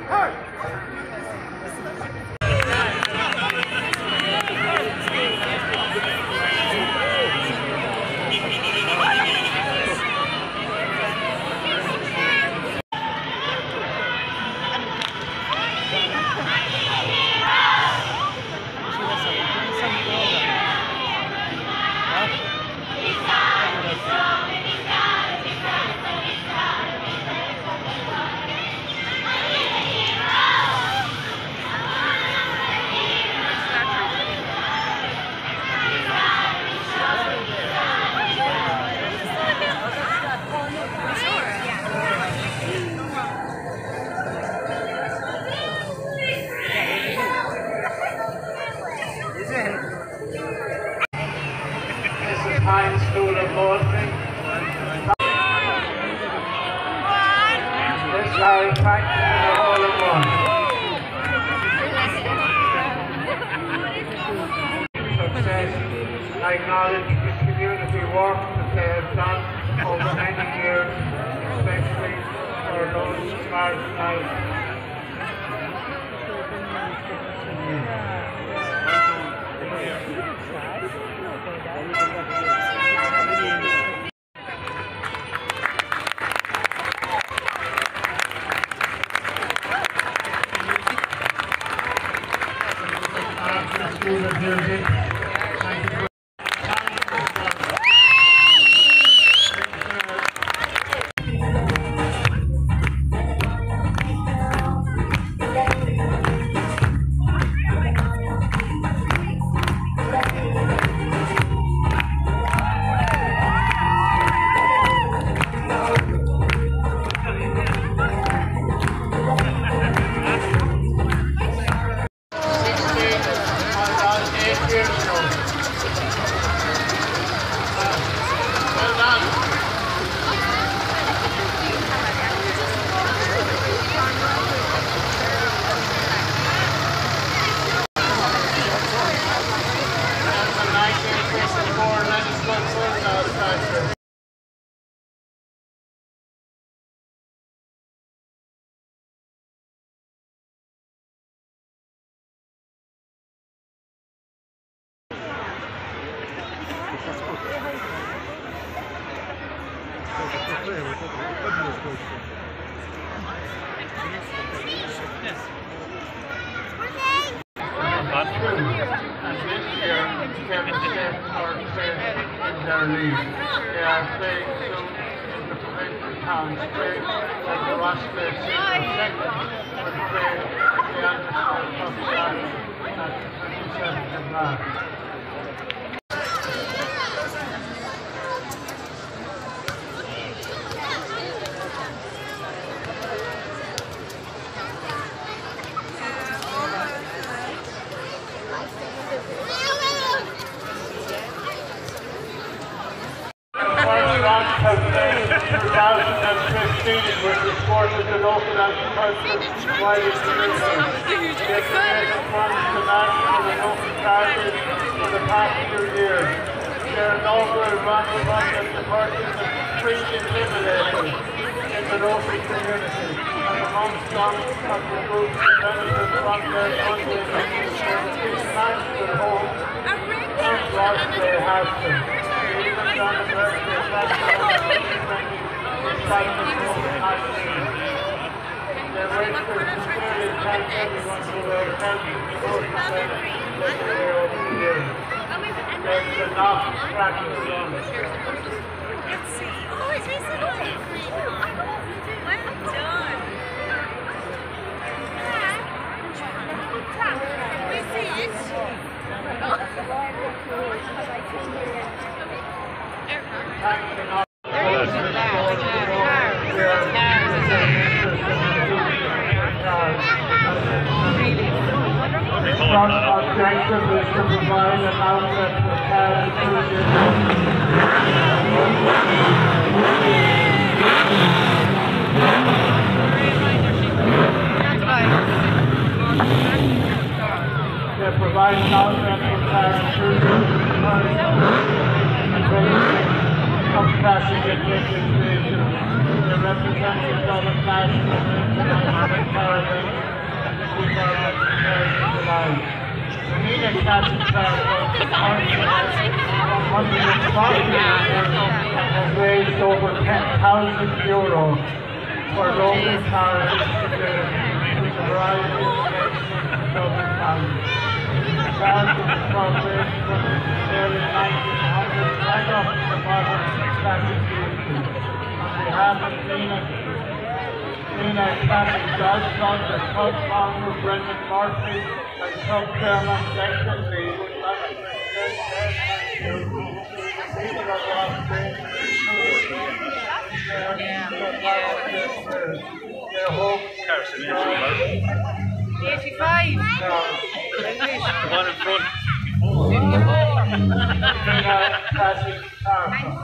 I acknowledge the community work that they have done over many years, especially for those marginalised. School of Music. They are playing soon in the provincial town square where the Roscrea second will play the Underscore Cup start at the 27th of March. Has played in 2015 with the sport of the local and cultural wider community. They have raised funds to national and local charities for the past 2 years. Their inaugural run has the purchase of 3 defibrillators in the local community, and amongst some of the groups that benefit from their funding is National Home and Roscrea Housing. Even John and Roscrea they wish to sincerely thank everyone who has helped support them over the years. There's enough practice done. Oh, it's recently. Well done. We see it. Our objective is to provide an outlet for parents who provide an outlet for parents who of classic education. The representatives of the national and international Nina Cassidy under the sponsorship has raised over €10,000 for local charities with a variety of Dublin families. The Catholic Foundation was nearly 1900 set up the modern Catholic community. On behalf of Nina Catholic Godson, the club founder Brendan Murphy, and club chairman Declan Lee would like to extend their thank you to the people of Roscrea their hope. 85. The one in front. Nina Catholic Godson.